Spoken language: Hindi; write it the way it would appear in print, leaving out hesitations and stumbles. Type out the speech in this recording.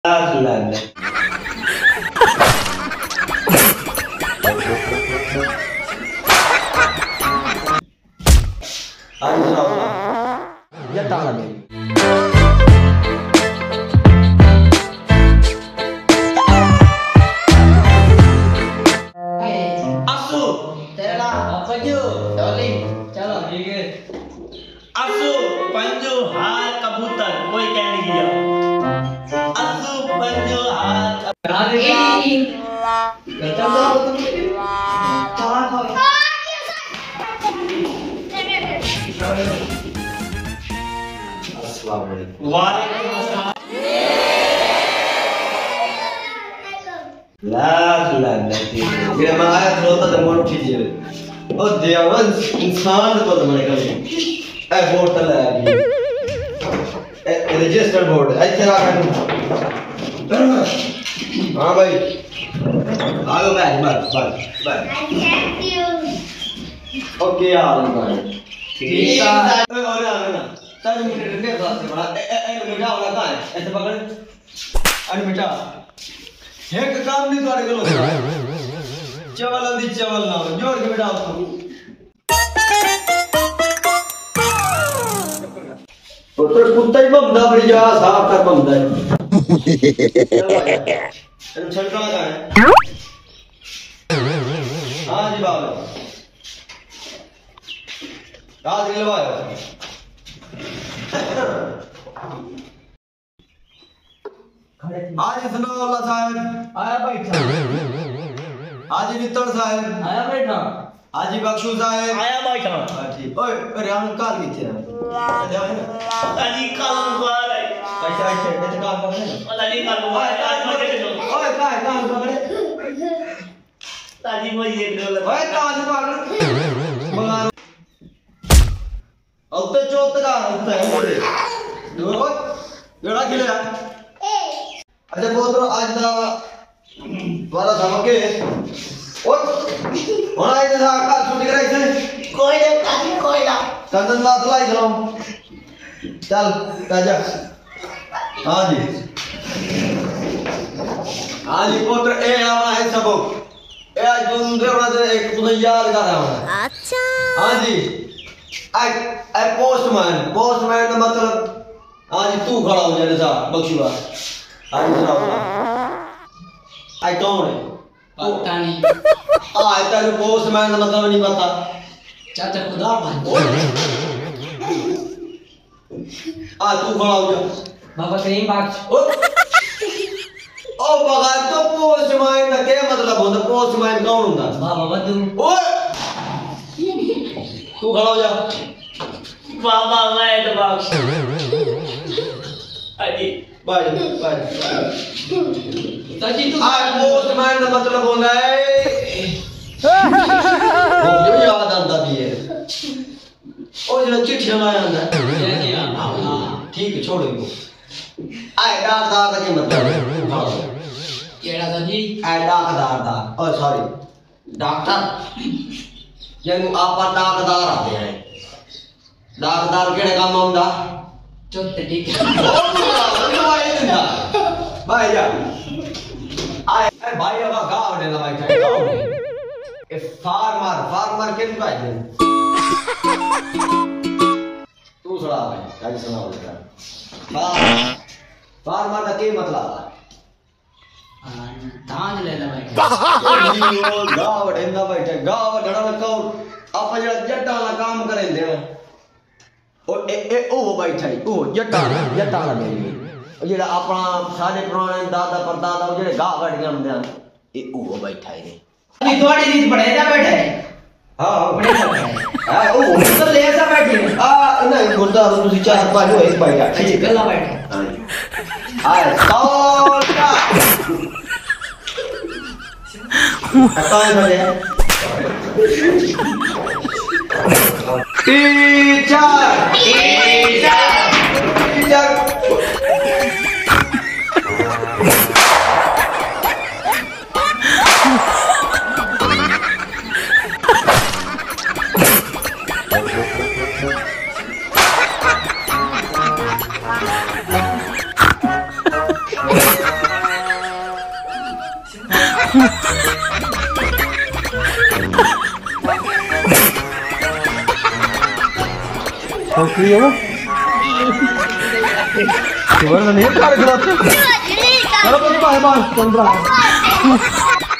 Ya tahu lagi. Asu, Telah apa je? Dolly, चलो ठीक है. Asu, panju hal kabutan, कोई क्या नहीं किया. Asu, panju hal. Ini. Betul betul. Jangan kau. Assalamualaikum. Waalaikumsalam. La nanti. Bila mana terus ada mau cijil. Oh dia wan insan tu tu mana kali. Board tak lagi. Register board. Ay तेरा kan. हाँ भाई. आओ बैठ बैठ. Thank you. ओके यार भाई. ठीक है. और ना. तारू मुझे डंडे खास से बड़ा. मिटा वाला था. ऐसे पकड़. अरे मिटा. एक काम नहीं तो अड़े चावल अंधी चावल ना जोड़ के बेटा तो कुत्ता ही बमदा फिर जा साफ कर बमदा है छड़का का है हां जी बाबा आज दिलवाया आज सनाउल्ला साहब आया बैठा. आज नित्तड़ साहब आया बैठा. आज बख्शू साहब आया बैठा. ठीक ओए राम काल किथे है अली काल वाला अच्छा अच्छा काल पकड़े अली काल वाला आज मजे ओए काल पकड़े ताजी में ये डोल ओए काल पकड़ बंगार अब तो चौथ का होता है दो बेड़ा खेले अच्छा बहुत आज दा वाला सबक है और होना है जैसा काल छुट्टी कराई थे कोई ना कंदन लात लाई चलो चल ताजा हाँ जी पुत्र ए हमारा है सबक ए आज तुम देवना दे एक तुम्हें याद कर रहा हूँ अच्छा. हाँ जी आई पोस्टमैन का मतलब हाँ जी तू खड़ा हो जाए साहब बख्शुआ आज सुनाओ आई कौन है पता नहीं. आई तेरे पोस्टमैन का मतलब नहीं पता चाचा खुदा भाई. आ तू खड़ा हो जा बाबा कहीं बात. ओ बगैर तो पोस्टमैन का क्या मतलब होता पोस्टमैन कौन होता बाबा बदू. ओए तू खड़ा हो जा बाबा मैं तो बख्श अजी बाय चाची तू आ पोस्टमैन का मतलब होता है जो याद आता भी है और जो चिट्ठियां लाया आंदा ठीक है छोड़ इनको आए डाकदार का क्या मतलब केड़ा दादी आए डाकदार दा ओ सॉरी डॉक्टर यानी आप डाकदार आते हैं डाकदार केड़े काम आंदा चौथे ठीक है. भाई जा आए भाई अब गाँव ने भाई ए फार्मर के भाई तू सुना भाई क्या सुना बेटा फार्मर का क्या मतलब धान ले ले भाई. गाँव ढेंदा बैठे गाँव ढड़ा में कौन आप जट्टा वाला काम करेंगे ओ बैठा है ओ जट्टा वाला मेरी जेड़ा अपना सारे पुराने दादा परदादा जेड़े गाँव गड्डियां होंदे हैं ए ओ बैठा है अभी थोड़ी रीत पड़े जा बैठे. हां बड़े सब है. हां ओ तो ले ऐसा बैठे. नहीं गुरदार तुसी चार पांच हो एक बैठा ठीक है गला बैठे. आए कौन बजे teacher Oke ya. Gimana nih? Kalau kontra.